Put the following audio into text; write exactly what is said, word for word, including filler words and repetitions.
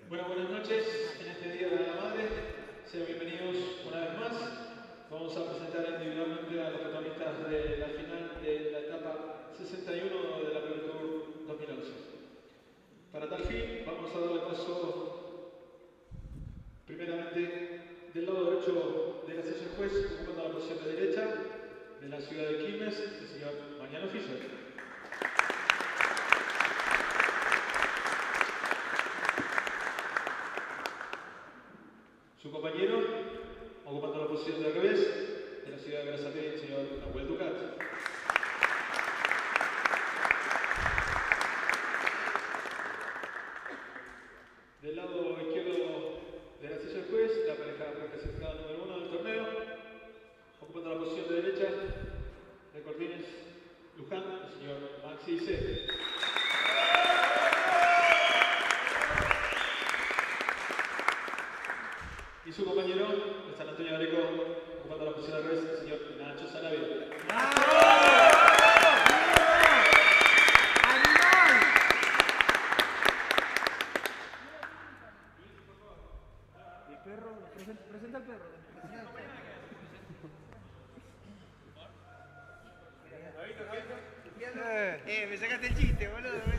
Bueno, buenas noches en este Día de la Madre. Sean bienvenidos una vez más. Vamos a presentar individualmente a los protagonistas de la final de la etapa sesenta y uno de la Pro Tour dos mil once. Para tal fin, vamos a darle paso primeramente del lado derecho de la sesión juez, ocupando la posición de derecha de la ciudad de Quilmes, el señor Mariano Fischer. Su compañero, ocupando la posición de revés, de la ciudad de Berazategui, el señor Nahuel Ducat. Del lado izquierdo de la silla juez, la pareja clasificada número uno del torneo, ocupando la posición de derecha de Cortines Luján, el señor Maxi C. Y su compañero de San Antonio de Areco, ocupando la posición de revés, el señor Nacho Sarabia. El perro, presenta, presenta al perro. Presenta al perro. Eh, me sacaste el chiste, boludo.